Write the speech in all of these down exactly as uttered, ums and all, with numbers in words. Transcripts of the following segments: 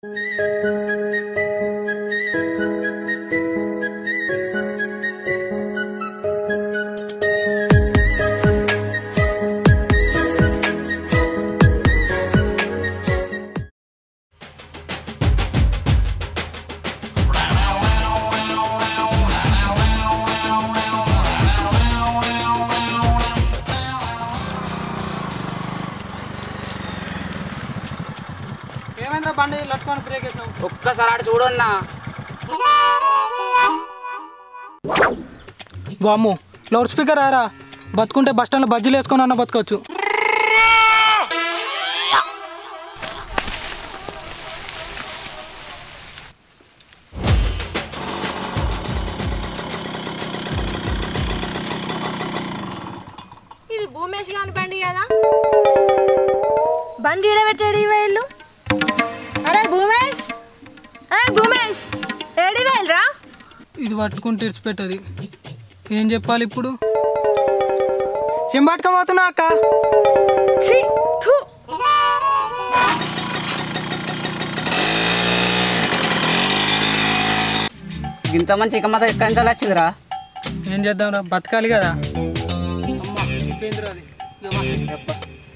ఏమైందా బండి లట్టుకొని బ్రేక్ వేసావు? ఒక్కసారి ఆడ చూడన్నా. వామ్మో లౌడ్ స్పీకర్ ఆరా, బతుకుంటే బస్ స్టాండ్లో బజ్జీలు వేసుకొని అన్న బతకొచ్చు. ఇది భూమేష్ గాని బండి కదా? బండి ఈడబెట్టాడు ఈ వేళ్ళు. అరే భూమేష్, అరే భూమేష్ ఏడి వేళ్ళరా? ఇది పట్టుకుంటే ఇడిచిపెట్టది. ఏం చెప్పాలి ఇప్పుడు? చింబాటుకపోతున్నా అక్క. ఛీ, థు. ఇంత మంచి ఇక మాత్రం ఎక్కడి నుంచి వచ్చిందిరా? ఏం చేద్దాం రా, బతకాలి కదా. అమ్మా చెప్పిందిరా అది. చెప్ప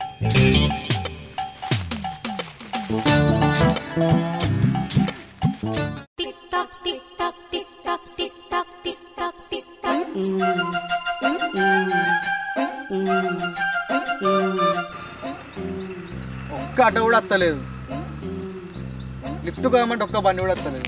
ఒక్క ఆటో కూడా వస్తలేదు. లిఫ్ట్ కామంటే ఒక్క బండి కూడా వస్తలేదు.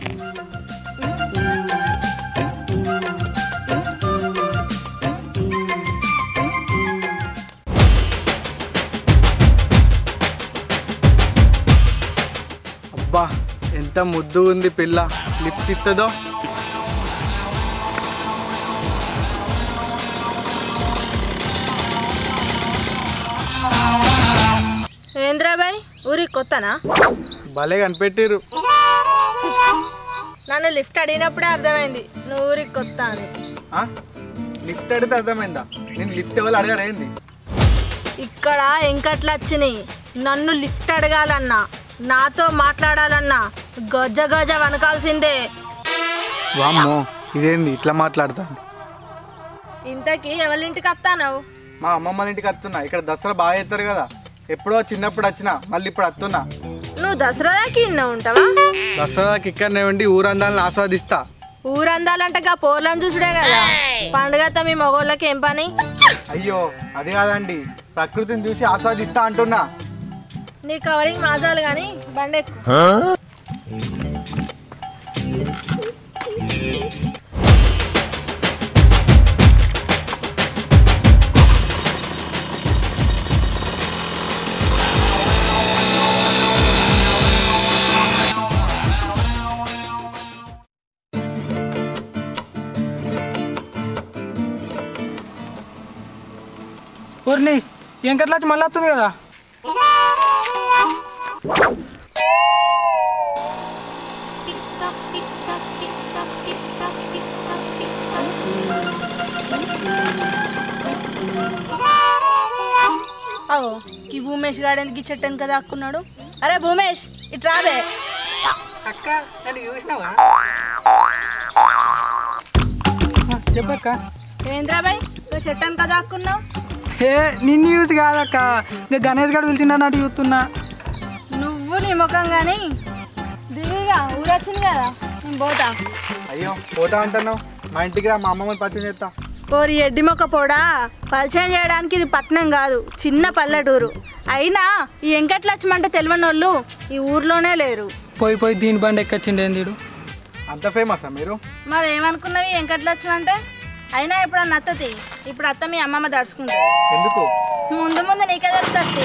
అబ్బా ఎంత ముద్దు ఉంది పిల్ల, లిఫ్ట్ ఇస్తుందో. ఏంద్రాబాయ్ ఊరికి కొత్తనా? భలే కనిపెట్టిరు. నన్ను లిఫ్ట్ అడిగినప్పుడే అర్థమైంది నువ్వు ఊరికి కొత్త అని. లిఫ్ట్ అడిగితే అర్థమైందా? నేను లిఫ్ట్ ఎవరు అడగారేంది? ఇక్కడ ఎంకట్లు వచ్చినాయి. నన్ను లిఫ్ట్ అడగాలన్నా, నాతో మాట్లాడాలన్నా గజ గజ వనకాల్సిందే. వామ్మో ఇదేంది ఇట్లా మాట్లాడుతాను? ఇంతకీ ఎవరింటికి వస్తావు? మా అమ్మమ్మ ఇంటికి వస్తున్నా. ఇక్కడ దసరా బాగా చేస్తారు కదా, ఎప్పుడో చిన్నప్పుడు వచ్చినా, మళ్ళీ ఇప్పుడు వస్తున్నా. నువ్వు దసరాకి ఇన్న ఉంటావా? దసరాకి ఇక్కడనే ఉండి ఊరందాలను ఆస్వాదిస్తా. ఊరందాలంటే గా పోర్లను చూసుడే కదా. పండుగ మీ మగోళ్ళకి ఏం పని? అయ్యో అది కాదండి, ప్రకృతిని చూసి ఆస్వాదిస్తా అంటున్నా. నీ కవరింగ్ మాజాలు కానీ బండెక్కు. ఊరిని ఎంకట్లా వచ్చి మళ్ళీ వస్తుంది కదా. అవో ఈ భూమేష్ గార్డెన్కి చెట్టని కదా అక్కున్నాడు. అరే భూమేష్ ఇటు రావే. అక్క నన్ను చూసినావా? చెప్పక్క. ఏంద్రాబాయ్ చెట్టని కదా అక్కున్నావు? ఏ నిన్ను యూజ్ కాదక్క, ఇంకా గణేష్ గారు పిలిచిండన్నట్టు చూస్తున్నా. నువ్వు నీ ముఖం కానీ దిగిగా ఊరొచ్చింది కదా, నేను పోతా. అయ్యో పోతా అంటున్నావు? మా ఇంటికి రా, మా అమ్మమ్మని పరిచయం చేస్తా. ఓరి ఎడ్డి మొక్క పోడా, పరిచయం చేయడానికి ఇది పట్నం కాదు, చిన్న పల్లెటూరు. అయినా ఈ వెంకటలక్ష్మంటే తెలియని వాళ్ళు ఈ ఊర్లోనే లేరు. పోయి పోయి దీని బండి ఎక్కొచ్చిండేందీడు. అంత ఫేమసా మీరు? మరి ఏమనుకున్నావి వెంకటలక్ష్మి అంటే? అయినా ఇప్పుడు అత్తతి, ఇప్పుడు అత్త మీ అమ్మమ్మ దడుచుకుంటుంది. ఎందుకు? ముందు ముందు నీకే తెలుస్తుంది.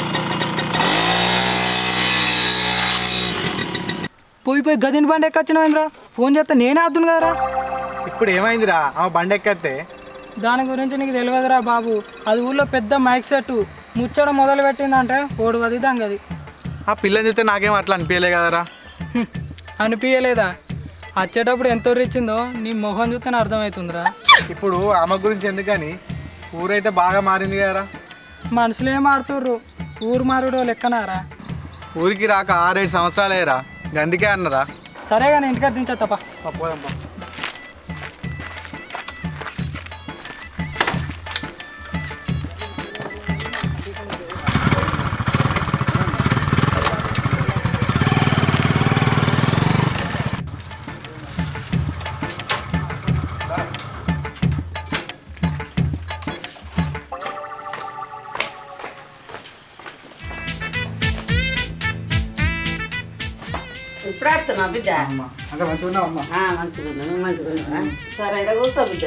పోయి పోయి గదిని బండి ఎక్కొచ్చినావేంద్రా? ఫోన్ చేస్తే నేనే అద్దును కదరా. ఇప్పుడు ఏమైందిరా ఆమె బండి ఎక్కతే? దాని గురించి నీకు తెలియదురా బాబు. అది ఊళ్ళో పెద్ద మైక్ సెట్ ముచ్చడం మొదలు పెట్టిందంటే ఓడు అది దాంగది. ఆ పిల్లని చూస్తే నాకేం అట్లా అనిపించలే కదరా. అనిపించలేదా? వచ్చేటప్పుడు ఎంత ఇచ్చిందో నీ మొహం చూస్తేనే అర్థమవుతుందిరా. ఇప్పుడు ఆమె గురించి ఎందుకని, ఊరైతే బాగా మారింది కదరా. మనుషులు ఏం ఆడుతుర్రు, ఊరు మారుడో లెక్కనారా. ఊరికి రాక ఆరేడు సంవత్సరాలేరా, అందుకే అన్నరా. సరే కానీ ఇంటికి దించా తప్ప పోదాంపా. ఇప్పుడు వస్తున్నా బిడ్డ అంటే మంచిగా ఉన్నావమ్మా? మంచిగా ఉన్నా నువ్వు మంచిగా ఉన్నా సరే ఇక్కడ కూర్చో బిడ్డ.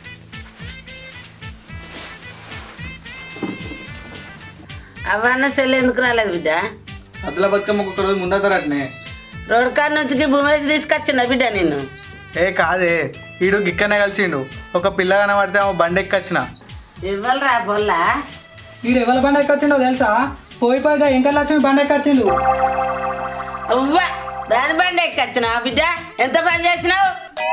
అవన్నీ సెల్ ఎందుకు రాలేదు బిడ్డ? సద్దుల బతుకమ్మ ఒక రోజు ముందరనే రోడ్ కార్ నుంచి భూమేసి తీసుకొచ్చిన బిడ్డ నేను. ఏ కాదే, ఈడు గిక్కనే కలిసిండు. ఒక పిల్ల కనబడితే ఆమె బండి ఎక్కొచ్చిన. ఇవ్వాలరా పొల్లా? వీడు ఎవరి బండి ఎక్కొచ్చిండో తెలుసా? పోయి పోయిగా ఇంకా లక్ష్మి బండి ఎక్కొచ్చిండు. అవ్వా దాని బండి ఎక్కొచ్చినా బిడ్డ? ఎంత పని చేసినావు?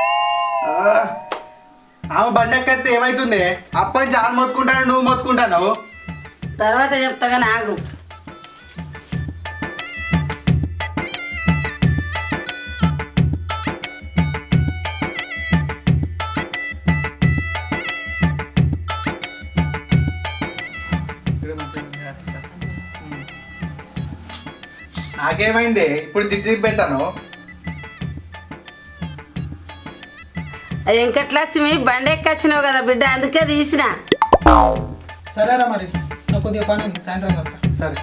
ఆమె బండి ఎక్కితే ఏమైతుంది? అప్పటి నుంచి ఆమె మొత్తుకుంటాను, నువ్వు మొత్తుకుంటాను. తర్వాత చెప్తాగా నాకు. నాకేమైంది? ఇప్పుడు తిట్టి పెడతాను. వెంకటలక్ష్మి బండి ఎక్కొచ్చినావు కదా బిడ్డ, అందుకే తీసిన. సరేరా మరి, నాకు కొద్దిగా పని ఉంది, సాయంత్రం కలుతా. సరే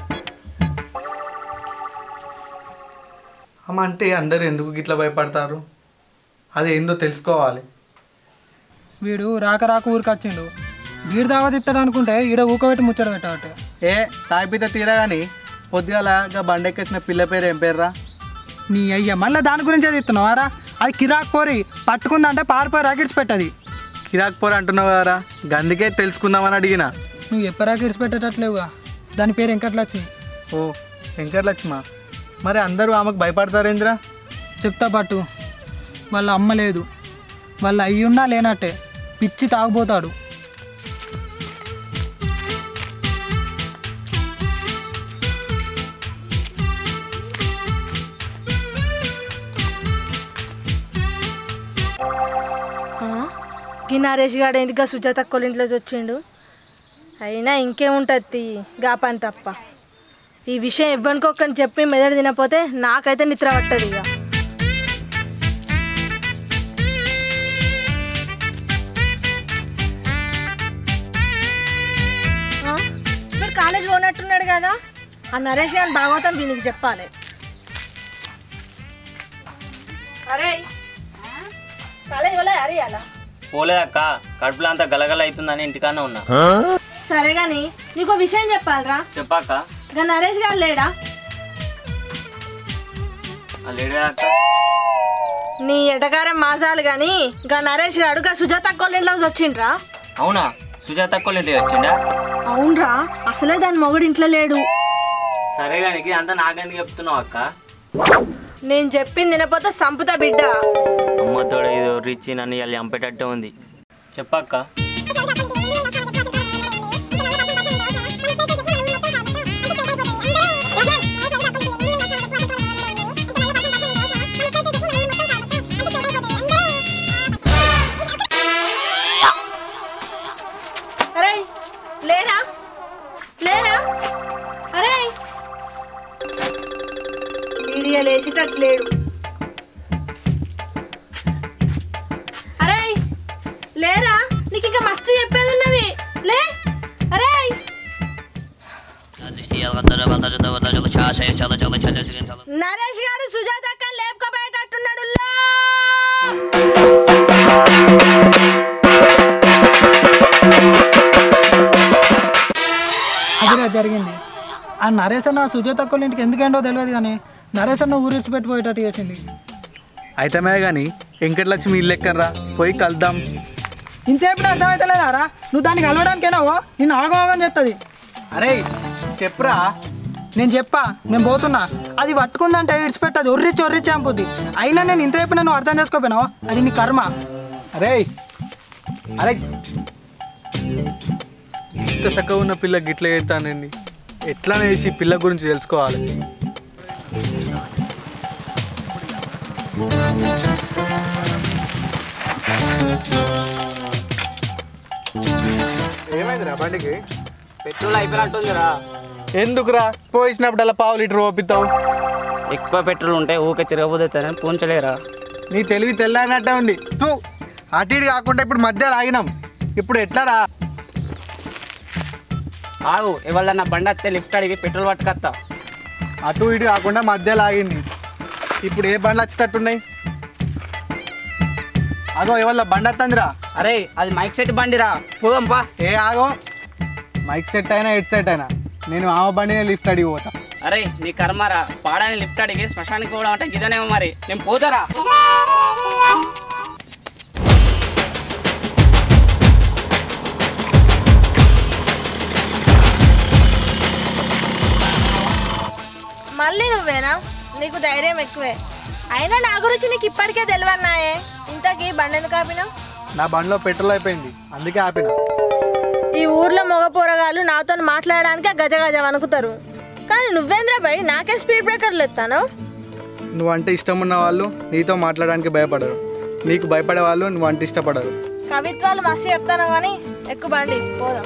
అమ్మ. అంటే అందరు ఎందుకు గిట్లా భయపడతారు? అది ఏందో తెలుసుకోవాలి. వీడు రాక రాక ఊరికి వచ్చిండు. వీడు దావత్ ఇస్తాడు అనుకుంటే ఈడ ఊకబెట్టి ముచ్చట పెట్టావట. ఏ తాయిపిత తీరా కానీ పొద్దుగాల బండి ఎక్కొచ్చిన పిల్ల పేరు ఏం పేర్రా? నీ అయ్యా మళ్ళీ దాని గురించి ఇస్తున్నావారా? అది కిరాక్ పోరి, పట్టుకుందంటే పారిపోయి రాకిడ్స్ పెట్టది. కిరాక్ పోరు అంటున్నావు కదరా, గందుకే తెలుసుకుందామని అడిగిన. నువ్వు ఎప్పుడు రాకిడ్స్ పెట్టేటట్లేవుగా. దాని పేరు వెంకటలక్ష్మి. ఓ వెంకటలక్ష్మ. మరి అందరూ ఆమెకు భయపడతారేంద్రా? చెప్తా పట్టు. వాళ్ళ అమ్మ లేదు, వాళ్ళ అయ్యున్నా లేనట్టే పిచ్చి తాగుపోతాడు. ఈ నరేష్ గాడు ఎందుకు సుజాత అక్కోళ్ళ ఇంట్లోకి వచ్చిండు? అయినా ఇంకేముంటుంది గా పని తప్ప. ఈ విషయం ఇవ్వనుకోకని చెప్పి మెదడు తినపోతే నాకైతే నిద్ర పట్టదు. ఇక మీరు కాలేజ్ పోనట్టున్నాడు కదా, ఆ నరేష్ గారిని భాగవతం దీనికి చెప్పాలి. అరే కాలేజ్ పోలే? అరే అలా పోలేదక్క, కడుపులో అంతా గలగల అవుతుందని ఇంటికానే ఉన్నా. సరే గాని నీకు విషయం చెప్పాలరా. చెప్పాక గా నరేష్ గారు లేడా? లేడే అక్క. నీ ఎటకారం మాసాలు గాని గా నరేష్ గారు గా సుజాత అక్కోళ్ళ ఇంట్లోకి వచ్చిండ్రా. అవునా? సుజాత అక్కోళ్ళ ఇంటికి వచ్చిండా? అవునరా, అసలే దాని మొగుడు ఇంట్లో లేడు. సరే కానీ అంతా నాకెందుకు చెప్తున్నావు అక్క? నేను చెప్పింది వినపోతే సంపుతా బిడ్డ. అమ్మతోడు ఏదో రిచ్ నన్ను ఇలా చంపేటట్టే ఉంది. చెప్పక్క. అరే లేరా లేరా? అరే వీడియో లేచేటట్లేడు. అరే లేరా? నీకు ఇంకా మస్తు చెప్పేది ఉన్నది. లే అరే. నరేష్ గారు సుజాత అక్క లేపుకోపోయేటట్టున్నాడు. అదిగా జరిగింది. ఆ నరేష్ అన్న సుజాత అక్కోళ్ళ ఇంటికి ఎందుకేంటో తెలియదు కానీ నరేష్ అన్న ఊరి పెట్టిపోయేటట్టు చేసింది. అయితమే కానీ వెంకటలక్ష్మి ఇల్లు ఎక్కర్రా, పోయి కలుద్దాం. ఇంతేప్పుడు అర్థమవుతలేదారా? నువ్వు దానికి కలవడానికేనావో నేను ఆగమని చెప్తుంది. అరే చెప్పురా. నేను చెప్పా, నేను పోతున్నా. అది పట్టుకుందంటే ఇడిచిపెట్టదు, ఒర్రిచ్చి ఒర్రిచ్చి చంపుద్ది. అయినా నేను ఇంత చెప్పినా నువ్వు అర్థం చేసుకోపోయినావా? అది నీ కర్మ. అరే అరే ఇంత చక్కగా ఉన్న పిల్ల గిట్ల చేస్తానండి. ఎట్లా వేసి పిల్ల గురించి తెలుసుకోవాలి. ఏమైందిరా బండికి? పెట్రోల్ అయిపోయినట్టుందిరా. ఎందుకురా పోయినప్పుడు అలా పావు లీటర్ ఓపిస్తావు? ఎక్కువ పెట్రోల్ ఉంటే ఊకే తిరగబోతారని పోంచలేరా. నీ తెలివి తెల్లనట్టే ఉంది. తూ అటు ఇటు కాకుండా ఇప్పుడు మధ్యలో ఆగినాం. ఇప్పుడు ఎట్లారా? ఆగు, ఇవాళ నా బండి వస్తే లిఫ్ట్ అడిగి పెట్రోల్ పట్టుకొస్తా. అటు ఇటు కాకుండా మధ్యలో ఆగింది. ఇప్పుడు ఏ బండ్లు వచ్చేటట్టున్నాయి? అగో ఇవాళ బండి వస్తుందిరా. అరే అది మైక్ సెట్ బండిరా, పోదాంపా. ఏ ఆగో, మైక్ సెట్ అయినా హెడ్ సెట్ అయినా నేను ఆ బండినే లిఫ్ట్ అడిగి పోతా. అరే నీ కర్మారా, పాడాని లిఫ్ట్ అడిగి శ్మశానికి పోవడం అంటే గిదనేమో. మరి నేను పోతారా? మళ్ళీ నువ్వేనా? నీకు ధైర్యం ఎక్కువే. అయినా నా గురించి నీకు ఇప్పటికే తెలియన్నాయే. ఇంతకీ బండి ఎందుకు ఆపినావు? నా బండిలో పెట్రోల్ అయిపోయింది, అందుకే ఆపిన. ఈ ఊర్లో మగ పోరగాళ్ళు నాతో మాట్లాడడానికి గజ గజ వణుకుతారు. కానీ నువ్వేంద్ర భయ్ నాకే స్పీడ్ బ్రేకర్లు ఎత్తాను. నువ్వంటే ఇష్టం ఉన్న వాళ్ళు నీతో మాట్లాడడానికి భయపడరు, నీకు భయపడే వాళ్ళు నువ్వంటే ఇష్టపడరు. కవిత్వాలు మస్తు చెప్తాను కానీ ఎక్కువ బండి పోదాం.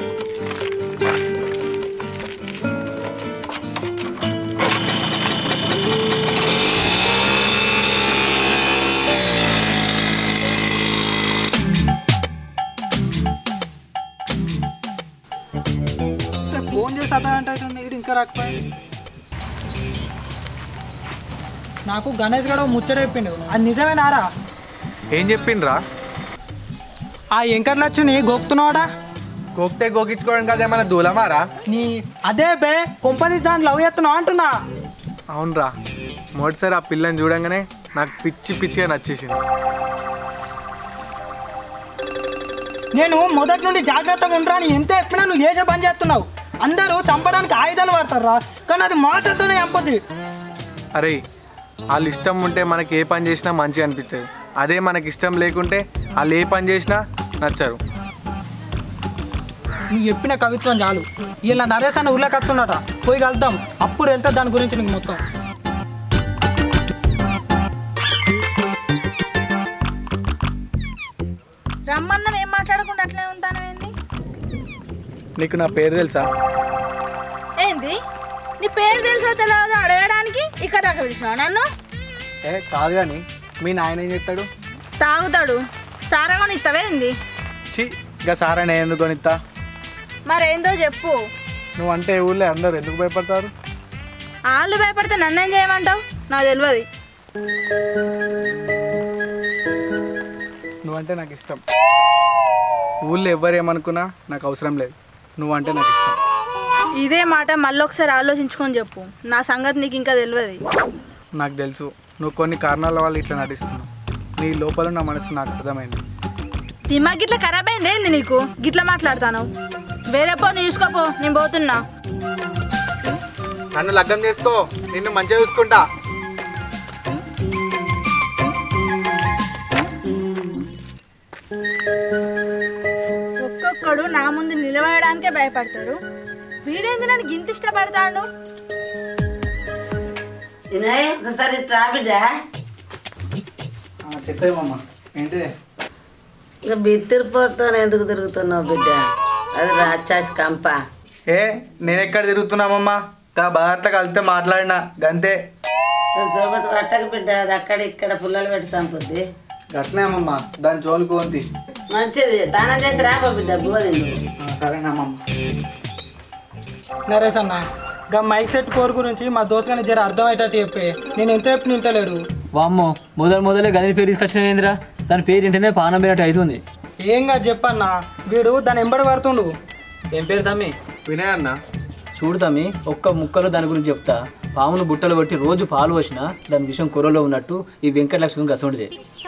ఫోన్ చేసి అతను అంటే అవుతుంది, ఇది ఇంకా రాకపోయింది. నాకు గణేష్ గడ ముచ్చట చెప్పిండు, అది నిజమేనారా? ఏం చెప్పిండ్రా? ఆ ఎంకర్ లక్ష్మిని గోక్తున్నావాడా? గోక్తే గోకించుకోవడం కదా ఏమైనా దూలమారా? నీ అదే బే కొంపది దాన్ని లవ్ చేస్తున్నావు అంటున్నా. అవునరా, మొదటిసారి ఆ పిల్లని చూడంగానే నాకు పిచ్చి పిచ్చిగా నచ్చేసింది. నేను మొదటి నుండి జాగ్రత్తగా ఉండరా అని ఎంత చెప్పినా నువ్వు చేసే పని చేస్తున్నావు. అందరూ చంపడానికి ఆయుధాలు వాడతారా, కానీ అది మాటతోనే చంపది. అరే వాళ్ళు ఇష్టం ఉంటే మనకి ఏ పని చేసినా మంచిగా అనిపిస్తుంది. అదే మనకి ఇష్టం లేకుంటే వాళ్ళు ఏ పని చేసినా నచ్చరు. నువ్వు చెప్పిన కవిత్వం చాలు. ఇలా నరేష్ అన్న ఊళ్ళోకి వస్తున్నట, పోయి కలుద్దాం. అప్పుడు వెళ్తా దాని గురించి నీకు మొత్తం. రమ్మన్నం ఏం మాట్లాడకుండా అట్లే ఉంటాను. ఏంది నీకు నా పేరు తెలుసా? ఏంది నీ పేరు తెలుసో తెలియదు అడగడానికి ఇక్కడ దాకా పిలిచినావు నన్ను? ఏ కాదు కానీ మీ నాయన ఏం చెప్తాడు? తాగుతాడు. సారా కొని ఇస్తావేంది? చి ఇంకా సారా నేను ఎందుకు కొనిస్తా? మరేందో చెప్పు. నువ్వంటే ఊళ్ళో అందరూ ఎందుకు భయపడతారు? వాళ్ళు భయపడితే నన్నేం చేయమంటావు? నాకు తెలియదు. నువ్వంటే నాకు ఇష్టం. ఊళ్ళో ఎవరు ఏమనుకున్నా నాకు అవసరం లేదు, నువ్వంటే నాకు ఇష్టం. ఇదే మాట మళ్ళీ ఒకసారి ఆలోచించుకొని చెప్పు. నా సంగతి నీకు ఇంకా తెలియదు. నాకు తెలుసు నువ్వు కొన్ని కారణాల వల్ల ఇట్లా నటిస్తున్నావు. నీ లోపల నా మనసు నాకు అర్థమైంది. దిమాగ్ గిట్లా ఖరాబ్ అయింది ఏంది నీకు? గిట్లా మాట్లాడతాను. వేరే పో, నువ్వు చూసుకోపో, నేను పోతున్నా. నన్ను లగ్గం చేసుకో, నిన్ను మంచిగా చూసుకుంటా. ఒక్కొక్కడు నా ముందు నిలబడడానికే భయపడతారు. వీడేంది నన్ను గింత ఇష్టపడతాడు? వినయ్ ఒకసారి ట్రా బిడ్డ. చెప్పేమమ్మా ఏంటి? ఇంకా బిత్తిరిపోతాను ఎందుకు తిరుగుతున్నావు బిడ్డ? అది రాక్షసి కంప. ఏ నేను ఎక్కడ తిరుగుతున్నామమ్మా? తా బాగా కలిస్తే మాట్లాడినా గంతే. సోబత్ పట్టక బిడ్డ, అది అక్కడ ఇక్కడ పుల్లలు పెట్టి చంపుద్ది. గట్లేమమ్మా, దాని జోలికి ఉంది. మంచిది, దానం చేసి రాబో బిడ్డ బోధింది. సరేనమ్మమ్మ. నరేష్ అన్న గా మైక్ సెట్ కోర్ గురించి మా దోస్తుగానే జర అర్థమయ్యేటట్టు చెప్పే. నేను ఎంత చెప్పి నింటలేడు. వామ్మో, మొదలు మొదలే గని పేరు తీసుకొచ్చిన ఏందిరా? దాని పేరు ఇంటనే పానం పేరట్టు అవుతుంది. ఏం కాదు చెప్పన్నా, వీడు దాని ఎంబడి పడుతుండు. ఏం పేరు తమ్మి? వినయ్ అన్న. చూడు తమ్మి, ఒక్క ముక్కలో దాని గురించి చెప్తా. పామును బుట్టలు కొట్టి రోజు పాలు వచ్చినా దాని విషయం కూరలో ఉన్నట్టు ఈ వెంకటలక్ష్మి గసండిదే.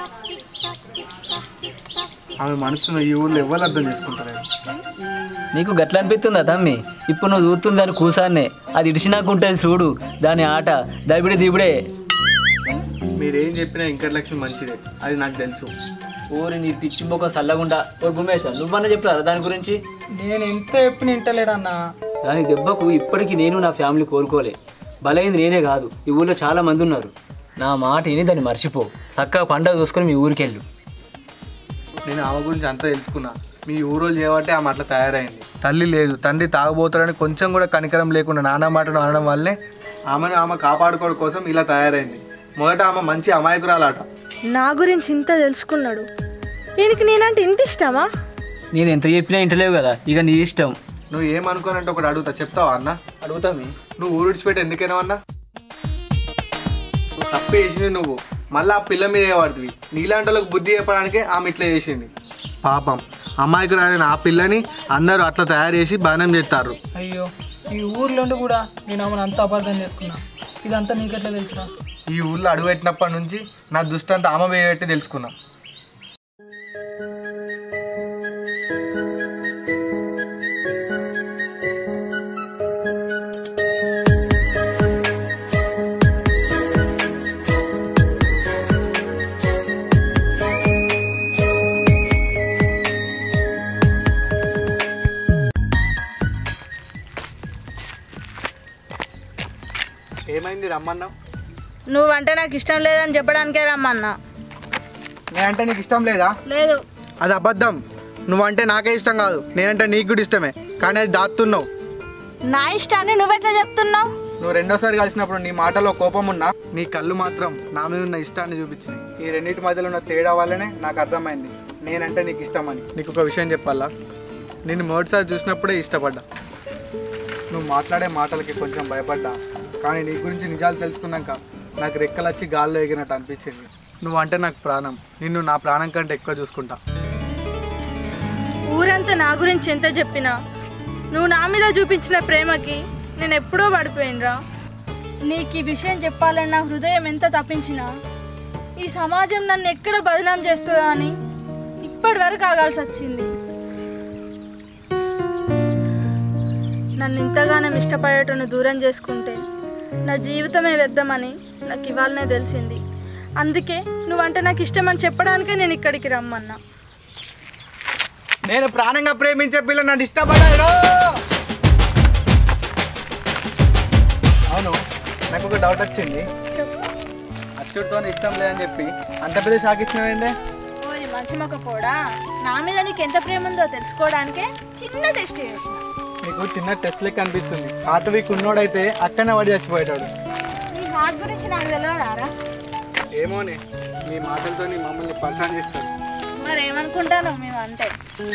ఆమె మనసును ఈ ఊళ్ళో ఎవరు అర్థం చేసుకుంటారు? నీకు గట్ల అనిపిస్తుందా తమ్మి? ఇప్పుడు నువ్వు చూస్తుంది దాని కూసాన్నే, అది ఇడిచినాకుంటుంది చూడు దాని ఆట, దబిడి దిబిడే. మీరేం చెప్పినా వెంకటలక్ష్మి మంచిదే, అది నాకు తెలుసు. ఊరి నీ పిచ్చి మొక్క సల్లగుండా ఓ గుమేశా, నువ్వన్నా చెప్తారా దాని గురించి? నేను ఎంత చెప్పి నింటలేడన్నా. దాని దెబ్బకు ఇప్పటికీ నేను నా ఫ్యామిలీ కోరుకోలే. బలైంది నేనే కాదు, ఈ ఊళ్ళో చాలా మంది ఉన్నారు. నా మాట విని దాన్ని మర్చిపో. చక్కగా పండగ చూసుకొని మీ ఊరికి వెళ్ళు. నేను ఆమె గురించి అంతా తెలుసుకున్నా. మీ ఊరోళ్ళు చేయబట్టే ఆమె అట్లా తయారైంది. తల్లి లేదు, తండ్రి తాగబోతాడని కొంచెం కూడా కనికరం లేకుండా నానా మాటలు అనడం వల్లే ఆమెను ఆమె కాపాడుకోవడం కోసం ఇలా తయారైంది. మొదట ఆమె మంచి అమాయకురాలాట. నా గురించి ఇంత తెలుసుకున్నాడు. వీనికి నేనంటే ఇంత ఇష్టమా? నేను ఎంత చెప్పినా ఇంటలేవు కదా, ఇక నీ ఇష్టం. నువ్వు ఏమనుకోనంటే ఒకటి అడుగుతా, చెప్తావా అన్న? అడుగుతా మీ. నువ్వు ఊరు విడిచిపెట్టి ఎందుకైనా అన్నా? నువ్వు తప్పు చేసింది నువ్వు, మళ్ళీ ఆ పిల్ల మీద పడుతుంది. నీలాంటి వాళ్ళకి బుద్ధి చెప్పడానికే ఆమె ఇట్లా చేసింది. పాపం అమాయకురాలైన ఆ పిల్లని అందరూ అట్లా తయారు చేసి బాణం చేస్తారు. అయ్యో, ఈ ఊర్లో ఉండి కూడా నేను ఆమెను అంత అపార్థం చేసుకున్నా. ఇదంతా నీకెట్లా తెలుసురా? ఈ ఊళ్ళో అడుగుపెట్టినప్పటి నుంచి నా దృష్టి అంతా ఆమె మీద పెట్టి తెలుసుకున్నా. ఏమైంది రమ్మన్నావు? నువ్వంటే నాకు ఇష్టం లేదని చెప్పడానికే రమ్మన్నా. నేనంటే నీకు ఇష్టం లేదా? లేదు. అది అబద్ధం. నువ్వంటే నాకే ఇష్టం కాదు, నేనంటే నీకు కూడా ఇష్టమే, కానీ అది దాస్తున్నావు. నా ఇష్టాన్ని నువ్వెట్లా చెప్తున్నావు? నువ్వు రెండోసారి కలిసినప్పుడు నీ మాటలో కోపం ఉన్నా, నీ కళ్ళు మాత్రం నా మీద ఉన్న ఇష్టాన్ని చూపించినాయి. ఈ రెండింటి మధ్యలో ఉన్న తేడా వల్లనే నాకు అర్థమైంది నేనంటే నీకు ఇష్టం అని. నీకు ఒక విషయం చెప్పాలా, నేను మొదటిసారి చూసినప్పుడే ఇష్టపడ్డా. నువ్వు మాట్లాడే మాటలకి కొంచెం భయపడ్డా, కానీ నీ గురించి నిజాలు తెలుసుకున్నాక నాకు రెక్కలు వచ్చి గాల్లో ఎగినట్టు అనిపించింది. నువ్వు అంటే నాకు ప్రాణం, నిన్ను నా ప్రాణం కంటే ఎక్కువ చూసుకుంటా. ఊరంతా నా గురించి ఎంత చెప్పినా నువ్వు నా మీద చూపించిన ప్రేమకి నేను ఎప్పుడో పడిపోయినరా. నీకు ఈ విషయం చెప్పాలని నా హృదయం ఎంత తప్పించినా ఈ సమాజం నన్ను ఎక్కడ బదనాం చేస్తుందా అని ఇప్పటి వరకు ఆగాల్సి వచ్చింది. నన్ను ఇంతగానో ఇష్టపడేటను దూరం చేసుకుంటే నా జీవితమే వ్యర్థమని నాకు ఇవాళనే తెలిసింది. అందుకే నువ్వంటే నాకు ఇష్టమని చెప్పడానికే నేను ఇక్కడికి రమ్మన్నా. నేను ప్రాణంగా ప్రేమించే పిల్ల నన్ను ఇష్టపడ్డాడు. అవును, నాకు ఒక డౌట్ వచ్చింది. అచ్చుడితో ఇష్టం లేదని చెప్పి అంత పెద్ద షాక్ ఇచ్చినవేందే? ఓరి మంచి మొక్క కూడా, నా మీద నీకు ఎంత ప్రేమ ఉందో తెలుసుకోవడానికే చిన్న టెస్ట్ చేసిన. నీకు చిన్న టెస్ట్ లెక్క అనిపిస్తుంది. హార్ట్ వీక్ ఉన్నోడైతే అక్కడనే వాడి చచ్చిపోయాడు. నీ హార్ట్ గురించి నాకు తెలియదారా? ఏమోనే, మీ మాటలతో మమ్మల్ని పరిశాన్ చేస్తారు. మరేమనుకుంటాను మేము అంటే.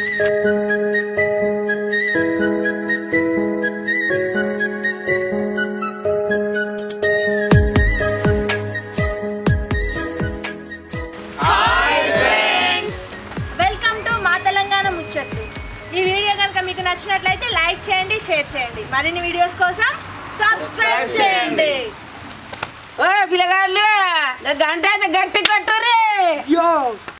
వెల్కమ్ టు మా తెలంగాణ ముచ్చట్లు. ఈ వీడియో కనుక మీకు నచ్చినట్లయితే లైక్ చేయండి, షేర్ చేయండి. మరిన్ని వీడియోస్ కోసం సబ్స్క్రైబ్ చేయండి. ఓ పిల్లగాళ్ళు గంట గట్టి కొట్టురే.